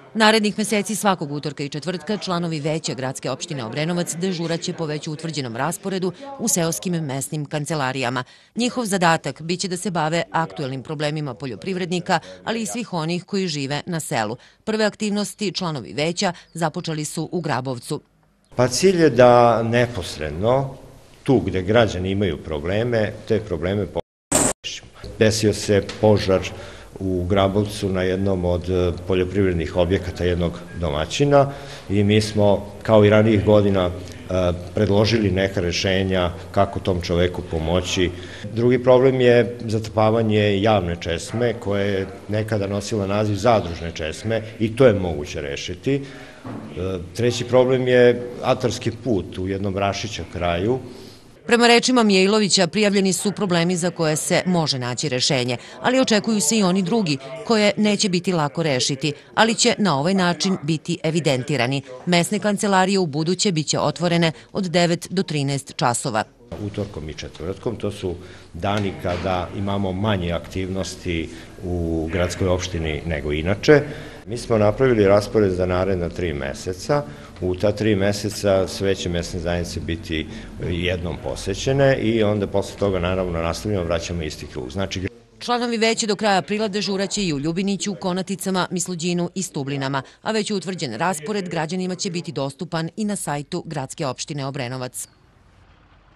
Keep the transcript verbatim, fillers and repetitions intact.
Narednih meseci svakog utorka i četvrtka članovi veća gradske opštine Obrenovac dežuraće po već utvrđenom rasporedu u seoskim mesnim kancelarijama. Njihov zadatak biće da se bave aktuelnim problemima poljoprivrednika, ali i svih onih koji žive na selu. Prve aktivnosti članovi veća započeli su u Grabovcu. Pa cilj je da neposredno, tu gde građani imaju probleme, te probleme rešimo. Desio se požar u Grabovcu na jednom od poljoprivrednih objekata jednog domaćina i mi smo, kao i ranijih godina, predložili neka rešenja kako tom čoveku pomoći. Drugi problem je zatrpavanje javne česme, koja je nekada nosila naziv zadružne česme, i to je moguće rešiti. Treći problem je atarski put u jednom Rašića kraju. Prema rečima Mijailovića, prijavljeni su problemi za koje se može naći rešenje, ali očekuju se i oni drugi, koje neće biti lako rešiti, ali će na ovaj način biti evidentirani. Mesne kancelarije u buduće biće otvorene od devet do trinaest časova. Utorkom i četvrtkom, to su dani kada imamo manje aktivnosti u gradskoj opštini nego inače. Mi smo napravili raspored za naredna tri meseca. U ta tri meseca sve će mesne zajednice biti jednom posećene i onda posle toga naravno nastavljamo, vraćamo isti krug. Znači, članovi veće do kraja aprila dežuraće i u Ljubiniću, Konaticama, Misluđinu i Stublinama, a već utvrđen raspored građanima će biti dostupan i na sajtu Gradske opštine Obrenovac.